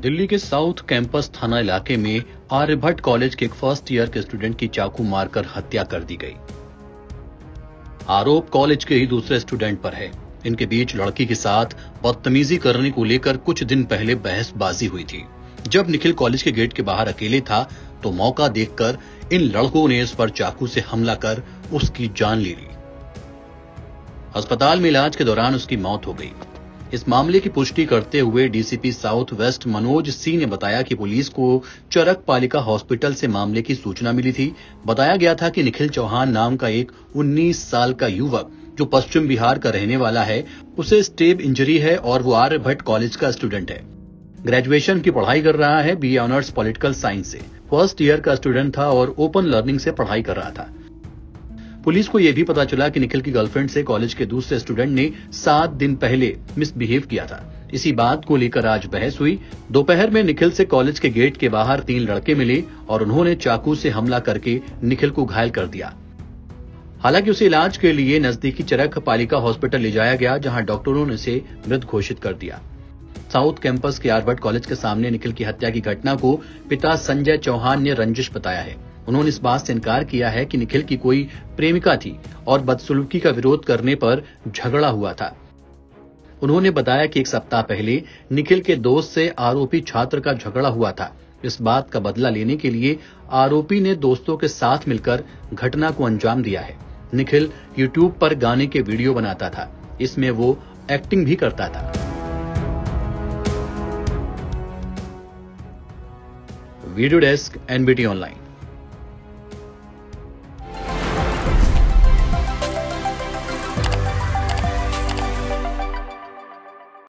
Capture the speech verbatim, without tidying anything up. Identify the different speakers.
Speaker 1: दिल्ली के south campus थाना इलाके में आर्यभट्ट कॉलेज के एक फर्स्ट ईयर के स्टूडेंट की चाकू मारकर हत्या कर दी गई। आरोप कॉलेज के ही दूसरे स्टूडेंट पर है। इनके बीच लड़की के साथ बदतमीजी करने को लेकर कुछ दिन पहले बहसबाजी हुई थी। जब निखिल कॉलेज के गेट के बाहर अकेले था तो मौका देखकर इन लड़कों ने इस पर चाकू से हमला कर उसकी जान ले ली। अस्पताल में इलाज के दौरान उसकी मौत हो गई। इस मामले की पुष्टि करते हुए DCP south west Manoj Singh ने बताया कि पुलिस को चरक पालिका हॉस्पिटल से मामले की सूचना मिली थी। बताया गया था कि निखिल चौहान नाम का एक उन्नीस साल का युवक जो पश्चिम बिहार का रहने वाला है, उसे स्टेब इंजरी है और वो आर्यभट्ट कॉलेज का स्टूडेंट है। ग्रेजुएशन की पढ़ाई कर रहा है, B A honours political science से। फर्स्ट ईयर का स्टूडेंट था और ओपन लर्निंग से पढ़ाई कर रहा था। पुलिस को यह भी पता चला कि निखिल की गर्लफ्रेंड से कॉलेज के दूसरे स्टूडेंट ने सात दिन पहले मिसबिहेव किया था। इसी बात को लेकर आज बहस हुई। दोपहर में निखिल से कॉलेज के गेट के बाहर तीन लड़के मिले और उन्होंने चाकू से हमला करके निखिल को घायल कर दिया। हालांकि उसे इलाज के लिए नजदीकी चरक पालिका हॉस्पिटल ले जाया गया, जहां डॉक्टरों ने उसे मृत घोषित कर दिया। साउथ कैंपस के आर्यभट्ट कॉलेज के सामने निखिल की हत्या की घटना को पिता संजय चौहान ने रंजिश बताया है। उन्होंने इस बात से इनकार किया है कि निखिल की कोई प्रेमिका थी और बदसलूकी का विरोध करने पर झगड़ा हुआ था। उन्होंने बताया कि एक सप्ताह पहले निखिल के दोस्त से आरोपी छात्र का झगड़ा हुआ था। इस बात का बदला लेने के लिए आरोपी ने दोस्तों के साथ मिलकर घटना को अंजाम दिया है। निखिल यूट्यूब पर गाने के वीडियो बनाता था, इसमें वो एक्टिंग भी करता था। Video desk NBT online.